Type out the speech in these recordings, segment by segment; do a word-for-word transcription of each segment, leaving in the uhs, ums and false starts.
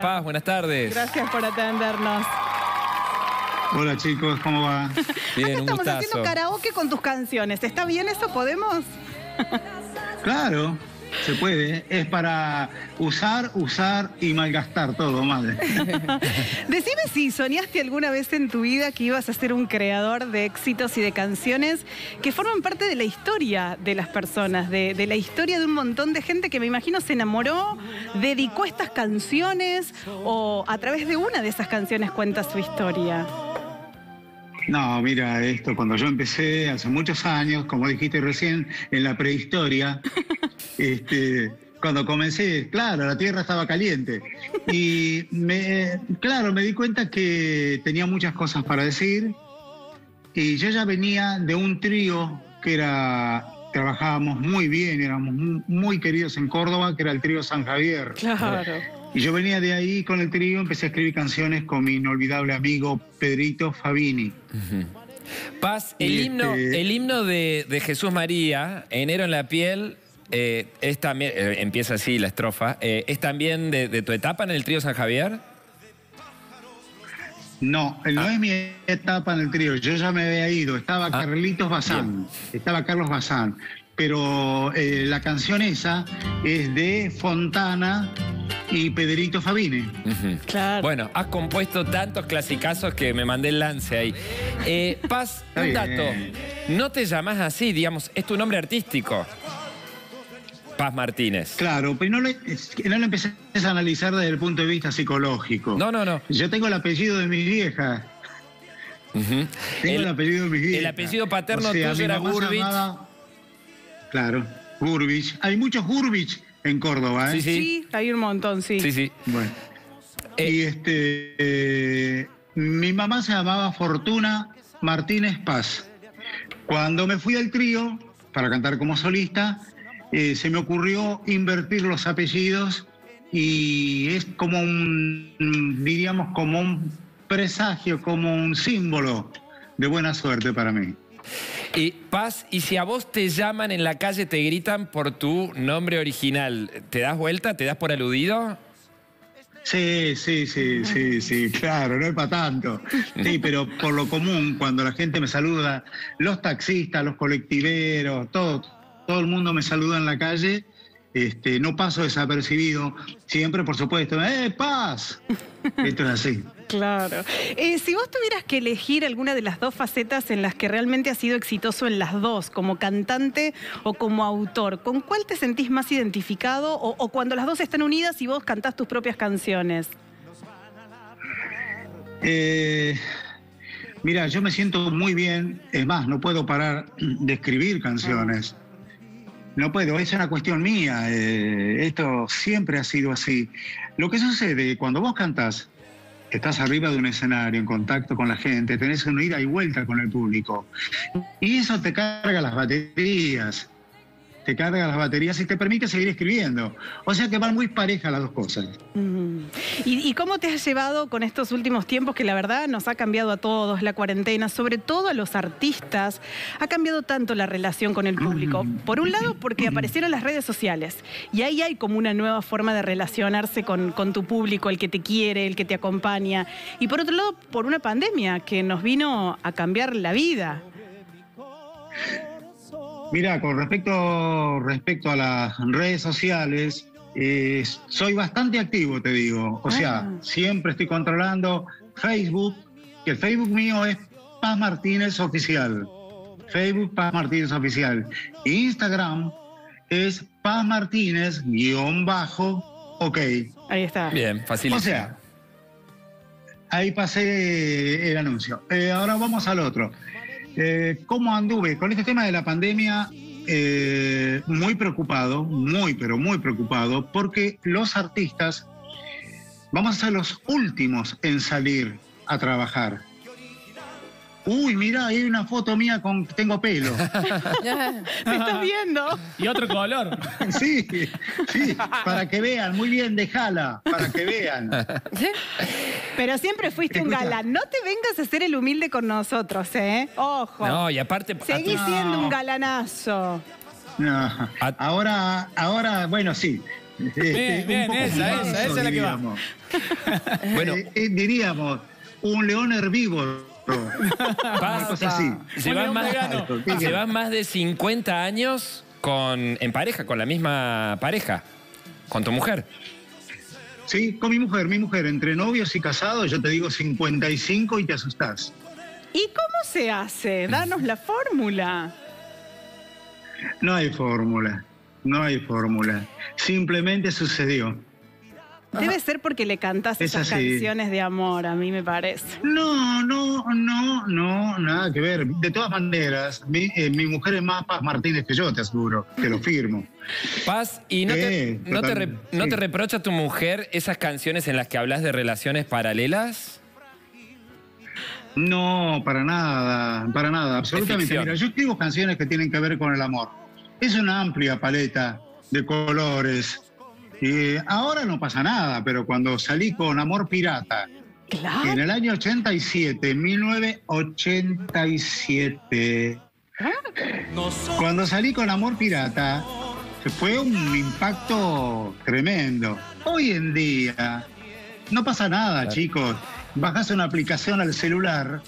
Paz? Buenas tardes. Gracias por atendernos. Hola chicos, ¿cómo va? Bien, Acá un estamos gustazo. haciendo karaoke con tus canciones. ¿Está bien eso? ¿Podemos? Claro, se puede. Es para usar, usar y malgastar todo, madre. Decime si soñaste alguna vez en tu vida que ibas a ser un creador de éxitos y de canciones que forman parte de la historia de las personas, de, de la historia de un montón de gente que me imagino se enamoró, dedicó estas canciones o a través de una de esas canciones cuenta su historia. No, mira, esto cuando yo empecé hace muchos años, como dijiste recién, en la prehistoria, este, cuando comencé, claro, la tierra estaba caliente. Y me, claro, me di cuenta que tenía muchas cosas para decir. Y yo ya venía de un trío que era, trabajábamos muy bien, éramos muy, muy queridos en Córdoba, que era el trío San Javier. Claro. Y yo venía de ahí con el trío, empecé a escribir canciones con mi inolvidable amigo Pedrito Fabini. Uh-huh. Paz, el y himno, este... el himno de, de Jesús María, Enero en la piel, eh, es también, eh, empieza así la estrofa, eh, ¿es también de, de tu etapa en el trío San Javier? No, no ah. es mi etapa en el trío, yo ya me había ido, estaba ah. Carlitos Bazán, bien. estaba Carlos Bazán, pero eh, la canción esa es de Fontana y Pedrito Fabini. Uh-huh. Claro. Bueno, has compuesto tantos clasicazos que me mandé el lance ahí. Eh, Paz, Está un bien. dato. No te llamás así, digamos, es tu nombre artístico. Paz Martínez. Claro, pero no lo, no lo empecé a analizar desde el punto de vista psicológico. No, no, no. Yo tengo el apellido de mis viejas. Uh-huh. Tengo el, el apellido de mis viejas. El apellido paterno o sea, tuyo era Gurbich. Llamaba... Claro, Gurbich. Hay muchos Gurbich en Córdoba, ¿eh? Sí, sí. Sí, hay un montón, sí. Sí, sí. Bueno. Eh. Y este... Eh, mi mamá se llamaba Fortuna Martínez Paz. Cuando me fui al trío para cantar como solista, eh, se me ocurrió invertir los apellidos y es como un, diríamos, como un presagio, como un símbolo de buena suerte para mí. Y Paz, y si a vos te llaman en la calle, te gritan por tu nombre original, ¿te das vuelta? ¿Te das por aludido? Sí, sí, sí, sí, sí, claro, no es para tanto. Sí, pero por lo común, cuando la gente me saluda, los taxistas, los colectiveros, todo, todo el mundo me saluda en la calle, este, no paso desapercibido. Siempre, por supuesto, ¡eh, Paz! Esto es así. Claro. Eh, si vos tuvieras que elegir alguna de las dos facetas en las que realmente has sido exitoso en las dos, como cantante o como autor, ¿con cuál te sentís más identificado? O, o cuando las dos están unidas y vos cantás tus propias canciones. Eh, mira, yo me siento muy bien. Es más, no puedo parar de escribir canciones. No puedo, es una cuestión mía. Eh, esto siempre ha sido así. Lo que sucede cuando vos cantás, estás arriba de un escenario, en contacto con la gente, tenés una ida y vuelta con el público. Y eso te carga las baterías, te carga las baterías y te permite seguir escribiendo. O sea que van muy parejas las dos cosas. Mm. ¿Y, ¿Y cómo te has llevado con estos últimos tiempos que la verdad nos ha cambiado a todos, la cuarentena, sobre todo a los artistas? Ha cambiado tanto la relación con el público. Por un lado, porque aparecieron las redes sociales y ahí hay como una nueva forma de relacionarse con, con tu público, el que te quiere, el que te acompaña. Y por otro lado, por una pandemia que nos vino a cambiar la vida. Mira, con respecto, respecto a las redes sociales, eh, soy bastante activo, te digo. O sea, ah. siempre estoy controlando Facebook, que el Facebook mío es Paz Martínez Oficial. Facebook Paz Martínez Oficial. Instagram es Paz Martínez guión bajo, ok. Ahí está. Bien, facilísimo. O sea, ahí pasé el anuncio. Eh, ahora vamos al otro. Eh, ¿Cómo anduve? Con este tema de la pandemia, eh, muy preocupado, muy, pero muy preocupado, porque los artistas vamos a ser los últimos en salir a trabajar. Uy, mirá, hay una foto mía con tengo pelo. ¿Me estás viendo? Y otro color. Sí, sí, para que vean, muy bien, déjala, para que vean. Pero siempre fuiste un galán. No te vengas a ser el humilde con nosotros, ¿eh? Ojo. No, y aparte... Seguís no. siendo un galanazo. No. Ahora, ahora, bueno, sí. Bien, bien, esa, esa, esa es la que va. Bueno, Eh, eh, diríamos, un león herbívoro. Una cosa así. llevas Un más, vegano. llevas más de cincuenta años con, en pareja, con la misma pareja, con tu mujer. Sí, con mi mujer, mi mujer, entre novios y casados, yo te digo cincuenta y cinco y te asustás. ¿Y cómo se hace? Danos la fórmula. No hay fórmula, no hay fórmula. Simplemente sucedió. Debe ser porque le cantás Es esas así. canciones de amor, a mí me parece. No, no, no, no, nada que ver. De todas maneras, mi, eh, mi mujer es más Paz Martínez que yo, te aseguro, te lo firmo. Paz, ¿y no, te, Sí, no, te, re- totalmente, no sí. te reprocha tu mujer esas canciones en las que hablas de relaciones paralelas? No, para nada, para nada, absolutamente. ficción. Mira, yo escribo canciones que tienen que ver con el amor. Es una amplia paleta de colores. Y ahora no pasa nada, pero cuando salí con Amor Pirata, en Claro. el año ochenta y siete, mil novecientos ochenta y siete, cuando salí con Amor Pirata, fue un impacto tremendo. Hoy en día no pasa nada, Claro. chicos. Bajás una aplicación al celular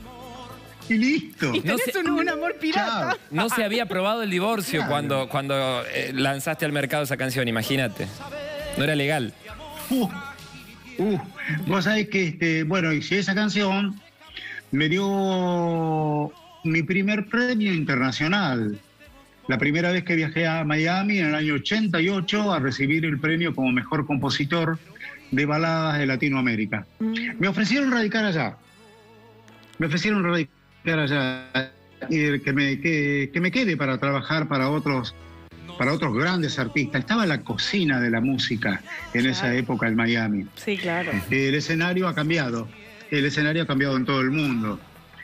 y listo. Y No tenés sé- un, un amor pirata. Chao. No se había aprobado el divorcio Claro. cuando, cuando eh, lanzaste al mercado esa canción, imagínate. No era legal. Uh, uh, vos sabés que, este, bueno, hice esa canción, me dio mi primer premio internacional. La primera vez que viajé a Miami en el año ochenta y ocho a recibir el premio como mejor compositor de baladas de Latinoamérica. Me ofrecieron radicar allá. Me ofrecieron radicar allá y que me, que, que me quede para trabajar para otros, para otros grandes artistas. Estaba en la cocina de la música en esa Claro. época en Miami. Sí, claro. El escenario ha cambiado. El escenario ha cambiado en todo el mundo.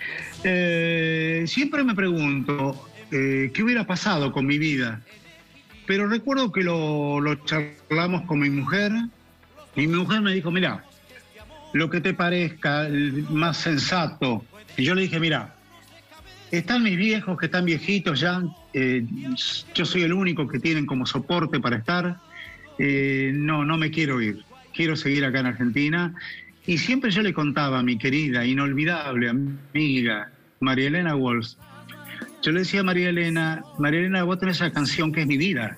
Eh, siempre me pregunto eh, qué hubiera pasado con mi vida. Pero recuerdo que lo, lo charlamos con mi mujer y mi mujer me dijo, mira, lo que te parezca el más sensato. Y yo le dije, mira, están mis viejos que están viejitos ya, eh, yo soy el único que tienen como soporte para estar. Eh, no, no me quiero ir, quiero seguir acá en Argentina. Y siempre yo le contaba a mi querida, inolvidable amiga, María Elena Walsh. Yo le decía a María Elena, María Elena, vos tenés esa canción que es mi vida.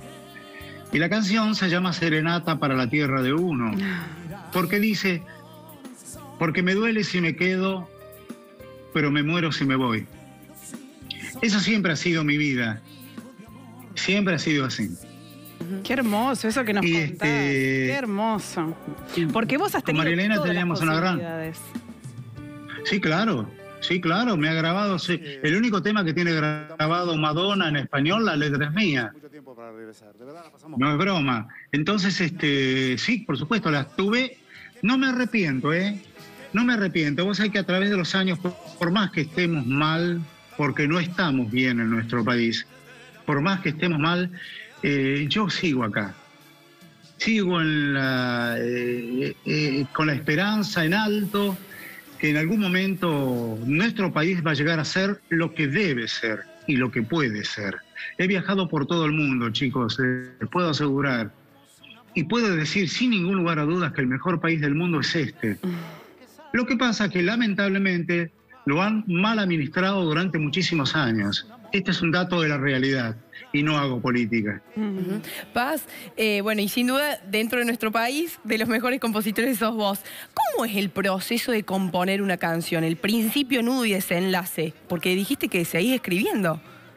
Y la canción se llama Serenata para la Tierra de Uno. Porque dice, porque me duele si me quedo, pero me muero si me voy. Eso siempre ha sido mi vida. Siempre ha sido así. Qué hermoso eso que nos Y contás. este- Qué hermoso. Porque vos has Con tenido María Elena todas las teníamos una gran- posibilidades. Sí, claro. Sí, claro, me ha grabado. Sí. El único tema que tiene grabado Madonna en español, la letra es mía. Mucho tiempo para regresar. De verdad la pasamos. No es broma. Entonces, este, sí, por supuesto, las tuve. No me arrepiento, ¿eh? No me arrepiento. Vos sabés que a través de los años, por, por más que estemos mal, porque no estamos bien en nuestro país, por más que estemos mal, eh, yo sigo acá. Sigo en la, eh, eh, con la esperanza en alto que en algún momento nuestro país va a llegar a ser lo que debe ser y lo que puede ser. He viajado por todo el mundo, chicos, eh, les puedo asegurar. Y puedo decir sin ningún lugar a dudas que el mejor país del mundo es este. Lo que pasa es que lamentablemente lo han mal administrado durante muchísimos años. Este es un dato de la realidad y no hago política. Ujú. Paz, eh, bueno, y sin duda, dentro de nuestro país, de los mejores compositores sos vos. ¿Cómo es el proceso de componer una canción? El principio, nudo y desenlace. Porque dijiste que seguís escribiendo.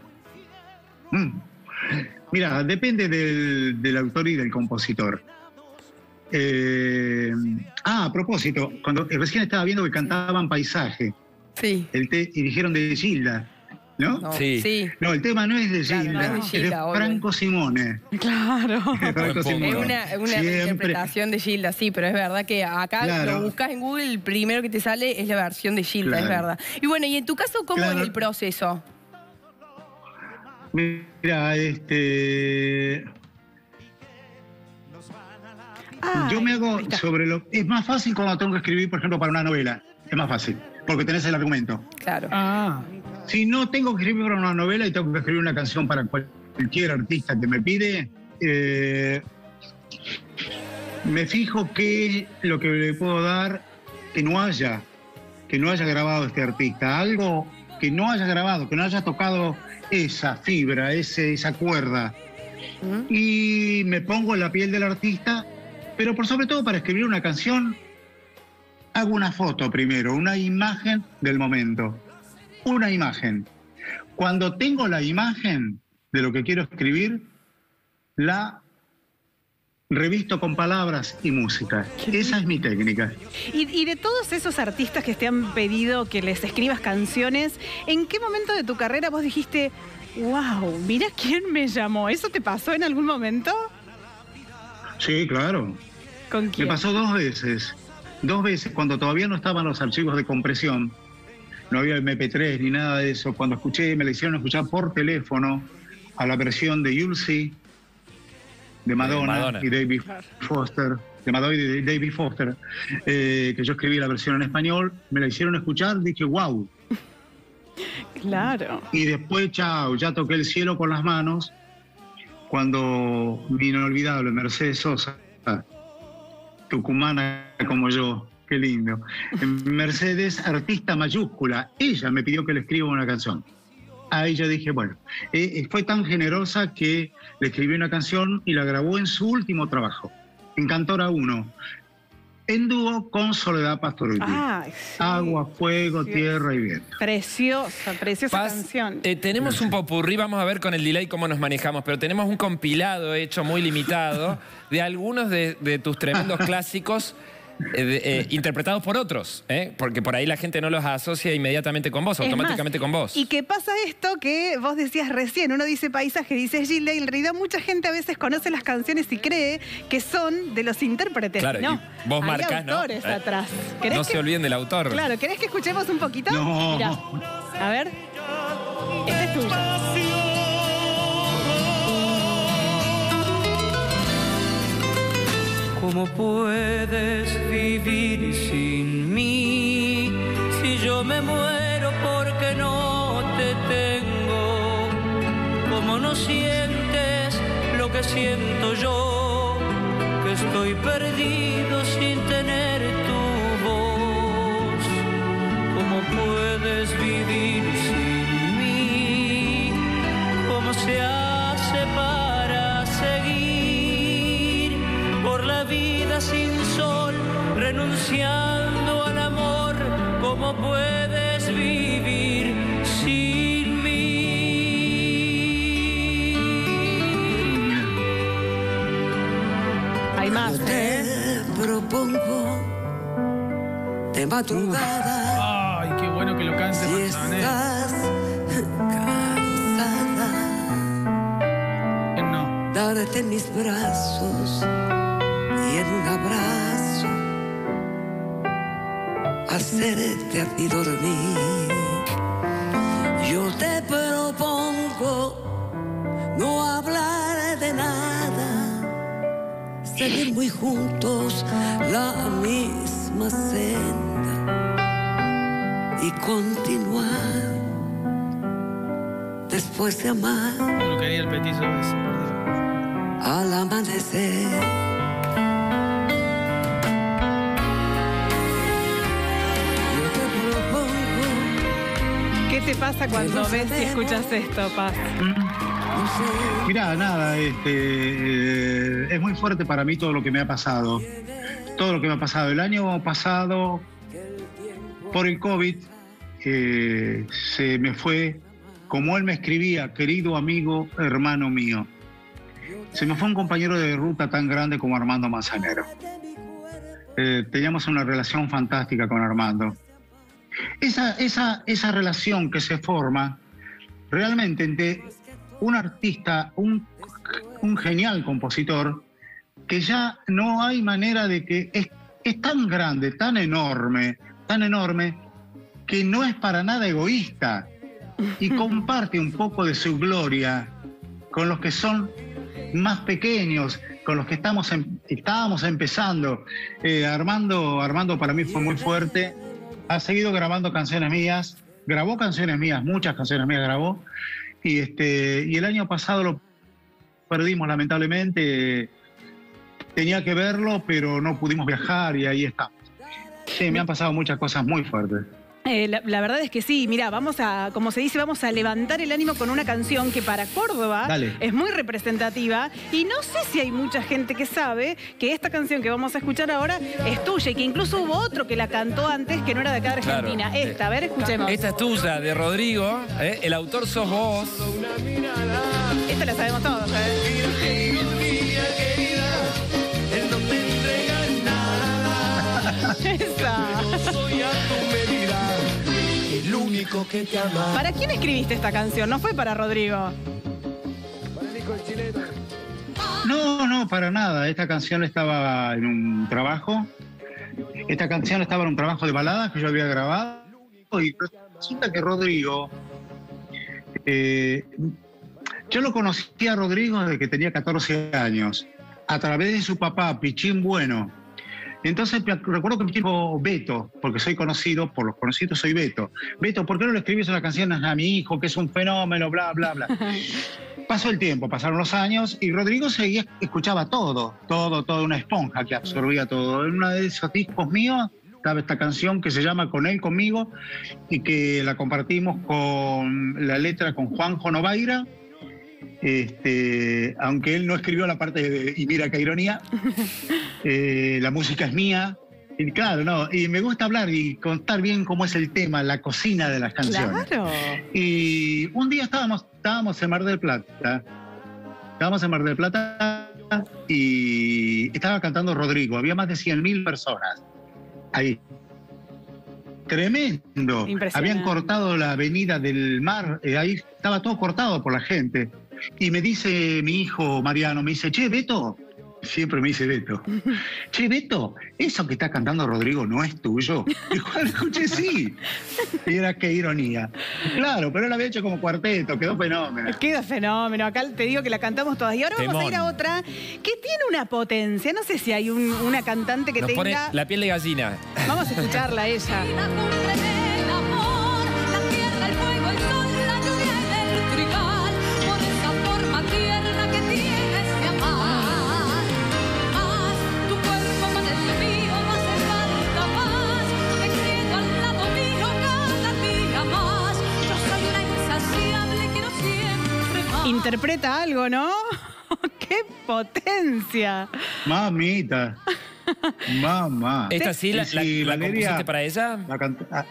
Mm. Mira, depende del, del autor y del compositor. Eh, ah, a propósito, cuando recién estaba viendo que cantaban Paisaje, Sí. el te, y dijeron de Gilda, ¿no? No, Sí. sí. No, el tema no es de Claro, Gilda, no es de es Gilda, de obvio. Franco Simone. Claro. De Franco Buen Simone. Es una, una Siempre. interpretación de Gilda, sí, pero es verdad que acá Claro. lo buscas en Google, el primero que te sale es la versión de Gilda, Claro. es verdad. Y bueno, y en tu caso, ¿cómo Claro. es el proceso? Mira, este. Ay, Yo me hago ahí está. sobre lo. Es más fácil cuando tengo que escribir, por ejemplo, para una novela. Es más fácil, porque tenés el argumento. Claro. Ah, Si no tengo que escribir para una novela y tengo que escribir una canción para cualquier artista que me pide, eh, me fijo que lo que le puedo dar, que no haya, que no haya grabado este artista, algo que no haya grabado, que no haya tocado esa fibra, ese, esa cuerda. Uh-huh. Y me pongo en la piel del artista, pero por sobre todo para escribir una canción, hago una foto primero, una imagen del momento, una imagen. Cuando tengo la imagen de lo que quiero escribir, la revisto con palabras y música. Esa es mi técnica. Y, y de todos esos artistas que te han pedido que les escribas canciones, ¿en qué momento de tu carrera vos dijiste, wow, mira quién me llamó? ¿Eso te pasó en algún momento? Sí, claro. ¿Con quién? Me pasó dos veces. Dos veces, cuando todavía no estaban los archivos de compresión, no había eme pe tres ni nada de eso. Cuando escuché, me la hicieron escuchar por teléfono a la versión de You'll See, de Madonna, de Madonna. y David Foster, de Madonna y de David Foster, eh, que yo escribí la versión en español, me la hicieron escuchar, dije, wow. Claro. Y después, chao, ya toqué el cielo con las manos, cuando mi inolvidable Mercedes Sosa, tucumana como yo, qué lindo. Mercedes, artista mayúscula, ella me pidió que le escriba una canción. A ella dije, bueno, eh, fue tan generosa que le escribí una canción y la grabó en su último trabajo, en Cantora uno, en dúo con Soledad Pastorutti. Ah, sí. Agua, fuego, sí. Tierra y viento. Preciosa, preciosa Paz, canción. Eh, tenemos un popurrí, vamos a ver con el delay cómo nos manejamos, pero tenemos un compilado hecho muy limitado de algunos de, de tus tremendos clásicos eh, de, eh, interpretados por otros, ¿eh? Porque por ahí la gente no los asocia inmediatamente con vos, es automáticamente más, con vos. Y que pasa esto que vos decías recién, uno dice paisaje, dice Gilda, y en realidad mucha gente a veces conoce las canciones y cree que son de los intérpretes. Claro, no, y vos marcás, hay autores ¿no? atrás. No que, se olviden del autor. Claro, ¿querés que escuchemos un poquito? No. Mirá, a ver. Este es tuyo. ¿Cómo puedes vivir sin mí? Si yo me muero porque no te tengo. ¿Cómo no sientes lo que siento yo? Que estoy perdido sin tener tu voz. ¿Cómo puedes vivir sin mí? ¿Cómo se hace para seguir por la vida sin sol, renunciando al amor? ¿Cómo puedes vivir sin mí? Hay más. Te propongo de madrugada. Ay, qué bueno que lo cante si estás cansada, no. darte en mis brazos y en un abrazo hacerte a ti dormir. Yo te propongo no hablar de nada, seguir muy juntos la misma senda y continuar después de amar. Como quería el petizo ese, al amanecer. ¿Qué te pasa cuando ves y escuchas esto, Paz? Mirá, nada, este, eh, es muy fuerte para mí todo lo que me ha pasado. Todo lo que me ha pasado. El año pasado, por el COVID, eh, se me fue, como él me escribía, querido amigo, hermano mío. Se me fue un compañero de ruta tan grande como Armando Manzanero. Eh, teníamos una relación fantástica con Armando. Esa, esa, esa relación que se forma realmente entre un artista, un, un genial compositor, que ya no hay manera de que... Es, es tan grande, tan enorme, tan enorme, que no es para nada egoísta y comparte un poco de su gloria con los que son más pequeños, con los que estamos en, estábamos empezando. Eh, Armando, Armando para mí fue muy fuerte. Ha seguido grabando canciones mías, grabó canciones mías, muchas canciones mías grabó, y, este, y el año pasado lo perdimos lamentablemente. tenía que verlo, pero no pudimos viajar y ahí estamos. Sí, me han pasado muchas cosas muy fuertes. Eh, la, la verdad es que sí, mira, vamos a, como se dice, vamos a levantar el ánimo con una canción que para Córdoba Dale. es muy representativa y no sé si hay mucha gente que sabe que esta canción que vamos a escuchar ahora es tuya y que incluso hubo otro que la cantó antes que no era de acá de Argentina. Claro. Esta, a ver, escuchemos. Esta es tuya, de Rodrigo. ¿eh? El autor sos vos. Esta la sabemos todos, ¿eh? Esa. El único que te ama. ¿Para quién escribiste esta canción? ¿No fue para Rodrigo? No, no, para nada. Esta canción estaba en un trabajo. Esta canción estaba en un trabajo de baladas que yo había grabado. Y resulta que Rodrigo... eh, yo lo conocí a Rodrigo desde que tenía catorce años, a través de su papá, Pichín Bueno. Entonces recuerdo que me dijo, Beto, porque soy conocido, por los conocidos soy Beto. Beto, ¿por qué no le escribís una canción a mi hijo, que es un fenómeno, bla, bla, bla? Pasó el tiempo, pasaron los años y Rodrigo seguía, escuchaba todo, todo, todo, una esponja que absorbía todo. En uno de esos discos míos estaba esta canción que se llama Con él, conmigo, y que la compartimos con la letra con Juanjo Novaira. Este, aunque él no escribió la parte de y mira qué ironía, eh, la música es mía, y claro, no, y me gusta hablar y contar bien cómo es el tema, la cocina de las canciones. Claro. Y un día estábamos, estábamos en Mar del Plata, estábamos en Mar del Plata y estaba cantando Rodrigo, había más de cien mil personas ahí. Tremendo. Habían cortado la avenida del Mar, eh, ahí estaba todo cortado por la gente. Y me dice mi hijo Mariano, me dice, che, Beto, siempre me dice Beto, che, Beto, eso que está cantando Rodrigo no es tuyo. Y cuando escuché, sí. Y era qué ironía. Claro, pero él lo había hecho como cuarteto, quedó fenómeno. Queda fenómeno, acá te digo que la cantamos todas. Y ahora vamos Temón. a ir a otra que tiene una potencia. No sé si hay un- una cantante que Nos tenga... pone la piel de gallina. Vamos a escucharla a ella. La cumbre del amor, la tierra, el fuego, el sol, la lluvia y el trigal, por esa forma tierna que tienes de amar. Más tu cuerpo, más el mío, no hace falta más. Te quiero al lado mío cada día más. Yo soy una insaciable, quiero siempre más. Interpreta algo, ¿no? ¡Qué potencia! Mamita. Mamá. ¿Esta sí la, la, Sí, la Valeria, compusiste para ella? la canta- ah.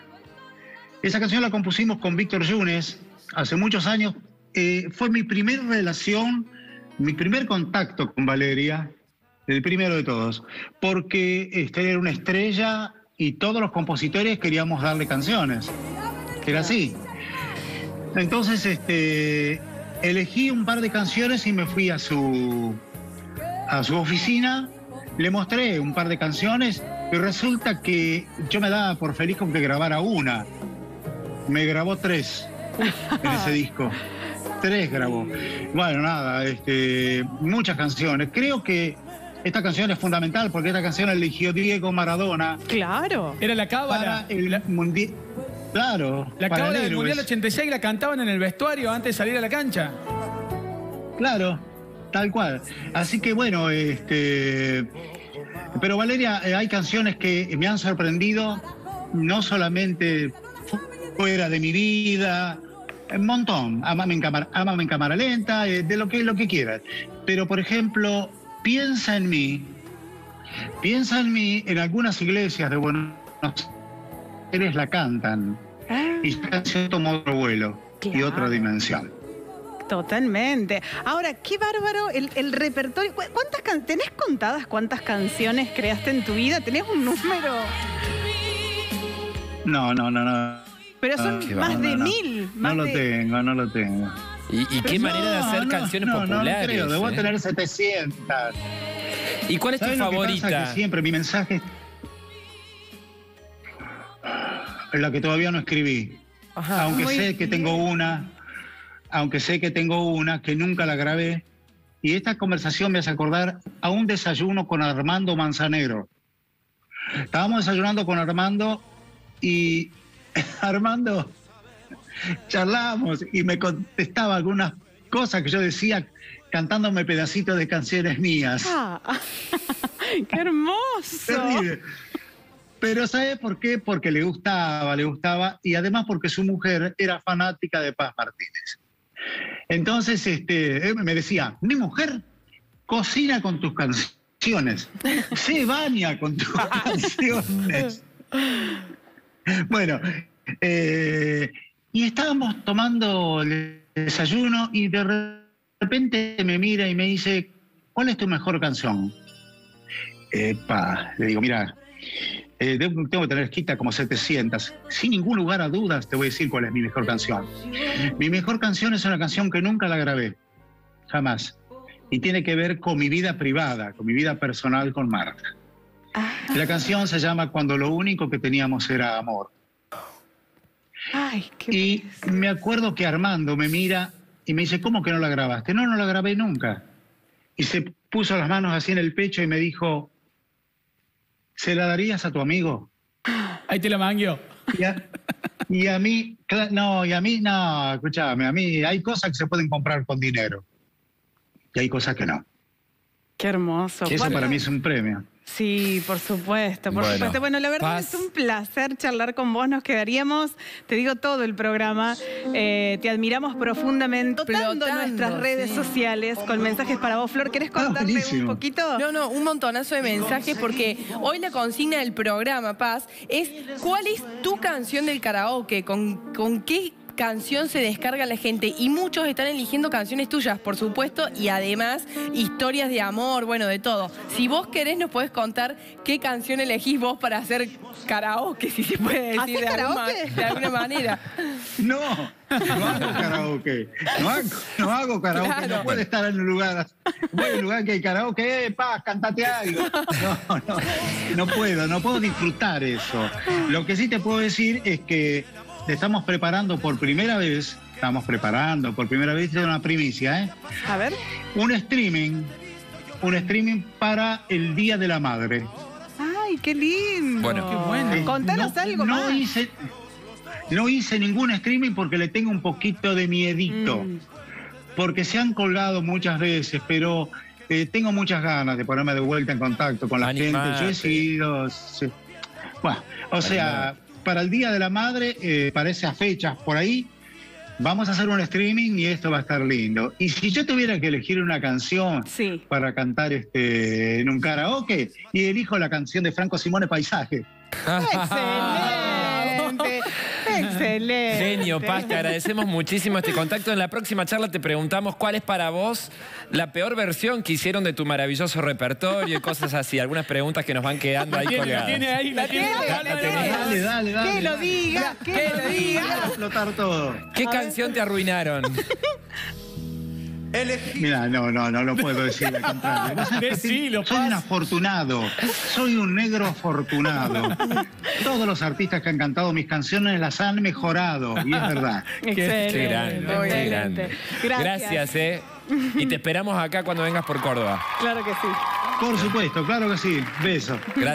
Esa canción la compusimos con Víctor Yunes hace muchos años. Eh, fue mi primer relación, mi primer contacto con Valeria, el primero de todos, porque este era una estrella y todos los compositores queríamos darle canciones. Era así. Entonces, este, elegí un par de canciones y me fui a su, a su oficina. Le mostré un par de canciones y resulta que yo me daba por feliz con que grabara una. Me grabó tres en ese disco. Tres grabó. Bueno, nada, este, muchas canciones. Creo que esta canción es fundamental porque esta canción la eligió Diego Maradona Claro. Era la para cábala. el La, mundial. Claro, la para cábala el del Héroes. Mundial ochenta y seis la cantaban en el vestuario antes de salir a la cancha. Claro, tal cual. Así que bueno, este. Pero Valeria, eh, hay canciones que me han sorprendido, no solamente fuera de mi vida, un montón. Ámame en cámara, ámame en cámara lenta, eh, de lo que, lo que quieras. Pero, por ejemplo, Piensa en mí. Piensa en mí, en algunas iglesias de Buenos Aires la cantan. Y esta canción tomó otro vuelo y Claro. otra dimensión. Totalmente. Ahora, qué bárbaro el, el repertorio. ¿Cu- ¿Cuántas can- ¿Tenés contadas cuántas canciones creaste en tu vida? ¿Tenés un número? No, no, no, no. Pero son Ah, más no, de no, no. mil. Más No lo de... tengo, no lo tengo. ¿Y, y qué No, manera de hacer no, canciones no, populares? No, no creo, debo ¿eh? tener setecientas. ¿Y cuál es tu ¿Sabes lo que pasa? favorita? Que siempre mi mensaje es la que todavía no escribí. Ajá, aunque muy sé que bien. tengo una, aunque sé que tengo una que nunca la grabé. Y esta conversación me hace acordar a un desayuno con Armando Manzanero. Estábamos desayunando con Armando y Armando charlábamos y me contestaba algunas cosas que yo decía cantándome pedacitos de canciones mías. Ah, ¡qué hermoso! Terrible. Pero ¿sabe por qué? Porque le gustaba, le gustaba, y además porque su mujer era fanática de Paz Martínez. Entonces, este, él me decía, mi mujer cocina con tus canciones, se baña con tus canciones. Bueno, eh, y estábamos tomando el desayuno y de repente me mira y me dice, ¿cuál es tu mejor canción? Epa, le digo, mira, eh, tengo que tener escrita como setecientas. Sin ningún lugar a dudas te voy a decir cuál es mi mejor canción. Mi mejor canción es una canción que nunca la grabé, jamás. Y tiene que ver con mi vida privada, con mi vida personal con Marta. La canción se llama Cuando lo único que teníamos era amor. Ay, qué Y me acuerdo que Armando me mira y me dice, ¿cómo que no la grabaste? No, no la grabé nunca. Y se puso las manos así en el pecho y me dijo, ¿se la darías a tu amigo? Ahí te la mangueó. Y a, y a mí, no, y a mí, no, escúchame, a mí hay cosas que se pueden comprar con dinero. Y hay cosas que no. Qué hermoso. Eso Bueno, para mí es un premio. sí, por supuesto, por Bueno, supuesto. Bueno, la verdad Paz. es un placer charlar con vos. Nos quedaríamos, te digo, todo el programa. Eh, te admiramos profundamente. Explotando Explotando, nuestras redes sí. sociales con mensajes para vos, Flor. ¿Querés contarle un buenísimo. poquito? No, no, un montonazo de mensajes porque hoy la consigna del programa, Paz, es ¿cuál es tu canción del karaoke? ¿Con, con qué canción se descarga la gente? Y muchos están eligiendo canciones tuyas, por supuesto, y además historias de amor, bueno, de todo. Si vos querés, nos podés contar qué canción elegís vos para hacer karaoke, si se puede decir ¿Hacés de alguna, karaoke? de alguna manera. No, no hago karaoke. No hago, no hago karaoke. Claro. No puedo estar en un lugar, voy a un lugar que hay karaoke, eh, Paz, cantate algo. No, no, no puedo, no puedo disfrutar eso. Lo que sí te puedo decir es que estamos preparando por primera vez, estamos preparando por primera vez, es una primicia, ¿eh? A ver. Un streaming, un streaming para el Día de la Madre. Ay, qué lindo. Bueno. Qué bueno. Eh, Contanos no, algo no más. Hice, no hice ningún streaming porque le tengo un poquito de miedito. Mm. Porque se han colgado muchas veces, pero eh, tengo muchas ganas de ponerme de vuelta en contacto con la Animate. gente. Yo he sido... sí. Bueno, o sea, para el Día de la Madre, eh, para esas fechas por ahí, vamos a hacer un streaming y esto va a estar lindo. Y si yo tuviera que elegir una canción Sí. para cantar este, en un karaoke, y elijo la canción de Franco Simone, Paisaje. Excelente. Excelente. Genio, Paz, te agradecemos muchísimo este contacto. En la próxima charla te preguntamos cuál es para vos la peor versión que hicieron de tu maravilloso repertorio y cosas así. Algunas preguntas que nos van quedando ahí Tiene, la colgadas. tiene ahí, la tiene. tiene, Dale, la dale, tiene. dale. Dale, dale, dale. Que lo dale. diga, que que lo lo diga. Va a explotar todo. ¿Qué canción te arruinaron? Mira, no, no, no lo puedo decir al contrario. Vos sabés que Decilo, soy un Paz. afortunado, soy un negro afortunado. Todos los artistas que han cantado mis canciones las han mejorado, y es verdad. Excelente. Qué grande, qué excelente. grande. Gracias. Gracias, eh. Y te esperamos acá cuando vengas por Córdoba. Claro que sí. Por supuesto, claro que sí. Beso. Gracias.